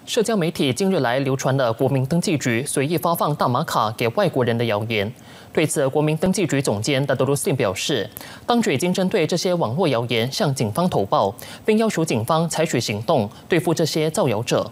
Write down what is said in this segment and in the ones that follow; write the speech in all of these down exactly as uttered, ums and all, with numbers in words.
社交媒体近日来流传了国民登记局随意发放大麻卡给外国人的谣言。对此，国民登记局总监达多鲁斯表示，当局已经针对这些网络谣言向警方投报，并要求警方采取行动对付这些造谣者。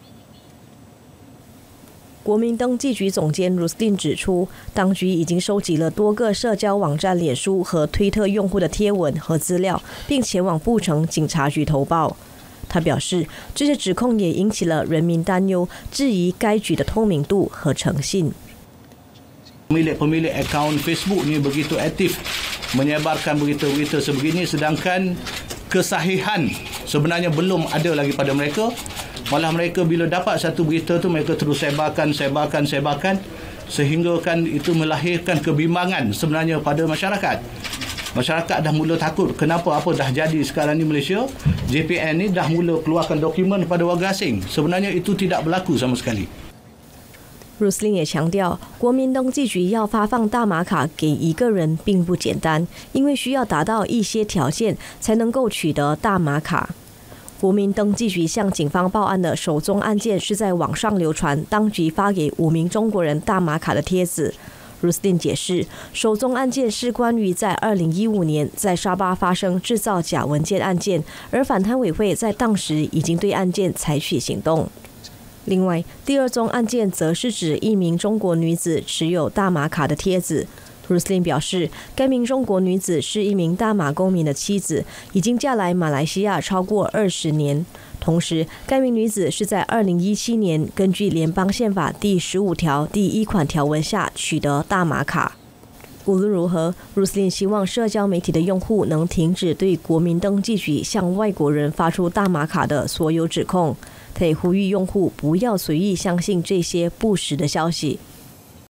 国民登记局总监 Rustin 指出，当局已经收集了多个社交网站脸书和推特用户的贴文和资料，并前往布城警察局投报。他表示，这些指控也引起了人民担忧，质疑该局的透明度和诚信。 Pemilik-pemilik akaun Facebook ni begitu aktif menyebarkan berita-berita sebegini, sedangkan kesahihan sebenarnya belum ada lagi pada mereka. Malah mereka bila dapat satu berita tu mereka terus sebarkan, sebarkan, sebarkan sehingga kan itu melahirkan kebimbangan sebenarnya pada masyarakat. Masyarakat dah mula takut kenapa apa dah jadi sekarang ni Malaysia. J P N ni dah mula keluarkan dokumen kepada warga asing. Sebenarnya itu tidak berlaku sama sekali. Rustin 也强调，国民登记局要发放大麻卡给一个人并不简单，因为需要达到一些条件才能够取得大麻卡。国民登记局向警方报案的首宗案件是在网上流传当局发给五名中国人大麻卡的帖子。Rustin 解释，首宗案件是关于在二零一五年在沙巴发生制造假文件案件，而反贪委会在当时已经对案件采取行动。另外，第二宗案件则是指一名中国女子持有大麻卡的帖子。Rustin 表示，该名中国女子是一名大马公民的妻子，已经嫁来马来西亚超过二十年。同时，该名女子是在二零一七年根据联邦宪法第十五条第一款条文下取得大麻卡。无论如何 ，Rustin 希望社交媒体的用户能停止对国民登记局向外国人发出大麻卡的所有指控。他也呼吁用户不要随意相信这些不实的消息。